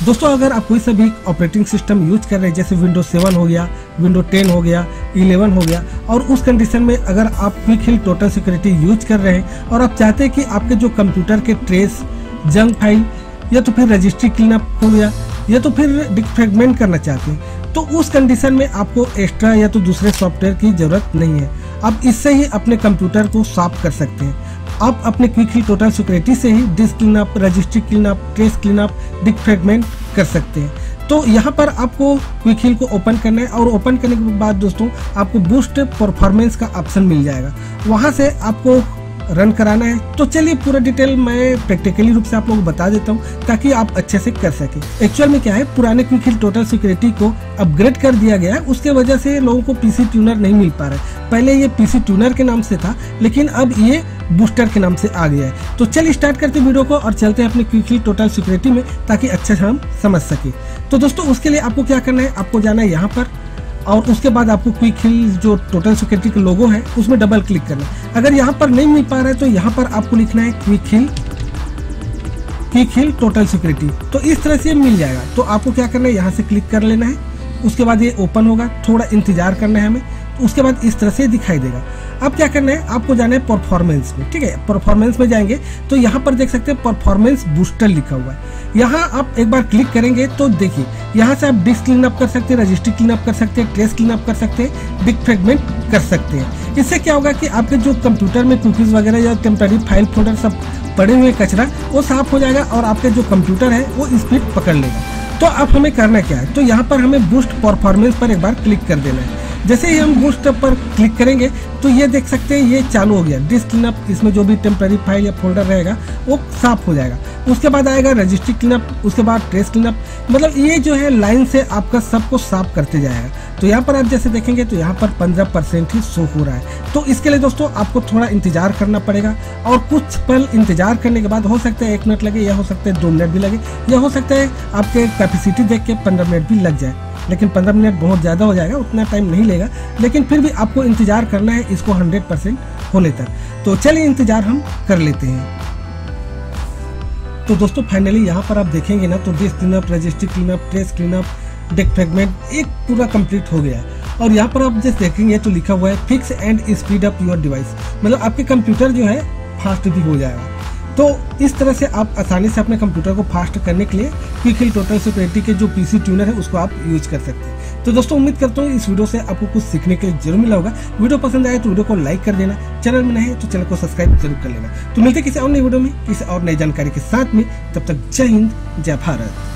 दोस्तों अगर आप कोई सा भी ऑपरेटिंग सिस्टम यूज कर रहे हैं, जैसे विंडोज 7 हो गया, विंडोज 10 हो गया, 11 हो गया, और उस कंडीशन में अगर आप quick heal total security use कर रहे हैं और आप चाहते हैं कि आपके जो कंप्यूटर के ट्रेस, जंक फाइल या तो फिर रजिस्ट्री क्लीनअप हो गया या तो फिर डिफ्रैगमेंट करना चाहते हैं, तो उस कंडीशन में आपको एक्स्ट्रा या तो दूसरे सॉफ्टवेयर की जरूरत नहीं है। आप इससे ही अपने कंप्यूटर को साफ कर सकते हैं। आप अपने क्विक हिल टोटल सिक्योरिटी से ही disk cleanup, registry cleanup, trace cleanup, defragment कर सकते हैं। तो यहाँ पर आपको क्विक हिल को ओपन करना है और ओपन करने के बाद दोस्तों आपको बूस्ट परफॉर्मेंस का ऑप्शन मिल जाएगा, वहाँ से आपको रन कराना है। तो चलिए पूरा डिटेल मैं प्रैक्टिकली रूप से आप लोगों को बता देता हूँ ताकि आप अच्छे से कर सकें। एक्चुअल में क्या है, पुराने क्विक हिल टोटल सिक्योरिटी को अपग्रेड कर दिया गया है, उसके वजह से लोगों को पीसी ट्यूनर नहीं मिल पा रहा है। पहले ये पीसी ट्यूनर के नाम से था, लेकिन अब ये बूस्टर के नाम से आ गया है। तो चलिए स्टार्ट करते हैं वीडियो को और चलते हैं अपने क्विक हिल टोटल सिक्योरिटी में, ताकि अच्छे से हम समझ सके। तो दोस्तों उसके लिए आपको क्या करना है, आपको जाना है यहाँ पर और उसके बाद आपको क्विक हिल जो टोटल सिक्योरिटी का लोगो है उसमें डबल क्लिक करना है। अगर यहाँ पर नहीं मिल पा रहा है तो यहाँ पर आपको लिखना है क्विक हिल टोटल सिक्योरिटी, तो इस तरह से मिल जाएगा। तो आपको क्या करना है, यहाँ से क्लिक कर लेना है, उसके बाद ये ओपन होगा, थोड़ा इंतजार करना है हमें, तो उसके बाद इस तरह से दिखाई देगा। अब क्या करना है, आपको जाना है परफॉर्मेंस में। ठीक है, परफॉर्मेंस में जाएंगे तो यहाँ पर देख सकते हैं परफॉर्मेंस बूस्टर लिखा हुआ है। यहाँ आप एक बार क्लिक करेंगे तो देखिए यहाँ से आप डिस्क क्लीनअप कर सकते हैं, रजिस्ट्री क्लीनअप कर सकते हैं, ट्रेस क्लीनअप कर सकते हैं, डिफ्रैगमेंट कर सकते हैं। इससे क्या होगा कि आपके जो कंप्यूटर में कुकीज वगैरह या टेम्पररी फाइल फोल्डर सब पड़े हुए कचरा वो साफ हो जाएगा और आपके जो कंप्यूटर है वो स्पीड पकड़ लेगा। तो अब हमें करना क्या है, तो यहाँ पर हमें बूस्ट परफॉर्मेंस पर एक बार क्लिक कर देना है। जैसे ही हम बूस्ट पर क्लिक करेंगे तो ये देख सकते हैं ये चालू हो गया डिस्क क्लीनअप, इसमें जो भी टेम्पररी फाइल या फोल्डर रहेगा वो साफ हो जाएगा। उसके बाद आएगा रजिस्ट्री क्लीनअप, उसके बाद ट्रेस क्लीनअप, मतलब ये जो है लाइन से आपका सबको साफ करते जाएगा। तो यहाँ पर आप जैसे देखेंगे तो यहाँ पर 15% ही शो हो रहा है। तो इसके लिए दोस्तों आपको थोड़ा इंतजार करना पड़ेगा और कुछ पल इंतजार करने के बाद हो सकता है 1 मिनट लगे, या हो सकता है 2 मिनट भी लगे, या हो सकता है आपके कैपेसिटी देख के 15 मिनट भी लग जाए। लेकिन 15 मिनट बहुत ज़्यादा हो जाएगा, उतना टाइम नहीं लेगा, लेकिन फिर भी आपको इंतजार करना है इसको 100% होने तक। तो चलिए इंतजार हम कर लेते हैं। तो दोस्तों फाइनली यहाँ पर आप देखेंगे ना तो disk cleanup, registry cleanup, trace cleanup, defragment एक पूरा कंप्लीट हो गया है। और यहाँ पर आप जैसे देखेंगे तो लिखा हुआ है fix and speed up your device, मतलब आपके कंप्यूटर जो है फास्ट भी हो जाएगा। तो इस तरह से आप आसानी से अपने कंप्यूटर को फास्ट करने के लिए क्विक हिल टोटल सिक्योरिटी के जो पीसी ट्यूनर है उसको आप यूज कर सकते हैं। तो दोस्तों उम्मीद करता हूँ इस वीडियो से आपको कुछ सीखने के लिए जरूर मिला होगा। वीडियो पसंद आए तो वीडियो को लाइक कर देना, चैनल में नए हैं तो चैनल को सब्सक्राइब जरूर कर लेना। तो मिलते हैं किसी और नई वीडियो में किसी और नई जानकारी के साथ में, तब तक जय हिंद, जय भारत।